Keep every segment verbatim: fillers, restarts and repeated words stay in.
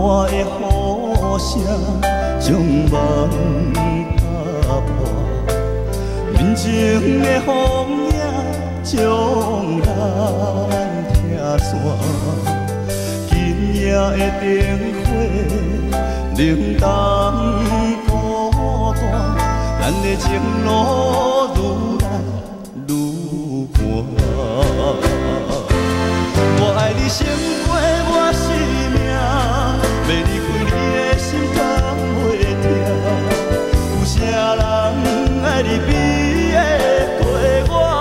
我的雨声将梦打破，人情的风影将咱拆散。今夜的灯火冷淡孤单，咱的情路愈来愈寒。我爱你胜过我生命，要离开你的心敢袂疼？有啥人爱你比会过我？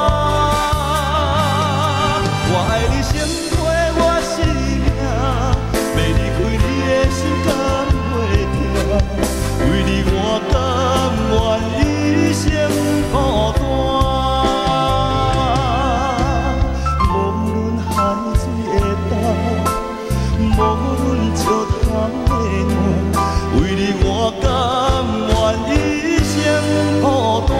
我爱你胜过我生命，要离开你的心敢袂疼？为你我甘愿一生孤单。无论石头的岸，为你我甘愿一生孤单。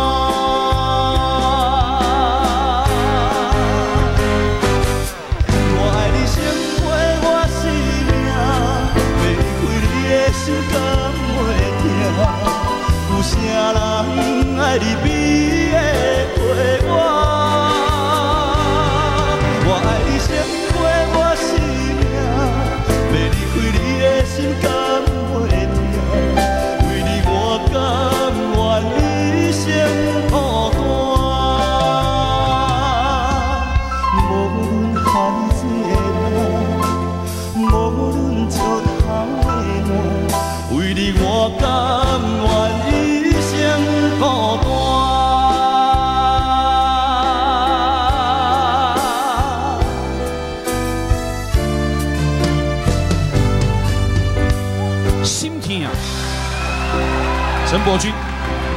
我爱你胜过我生命，要离开你的心甘袂疼？有啥人爱你比会过我？我爱你胜过我生命，要离开你的心甘袂疼？为你我甘愿一生孤单。无论海水的浪，无论石头的岸，为你我甘愿一生孤单。 陈柏君，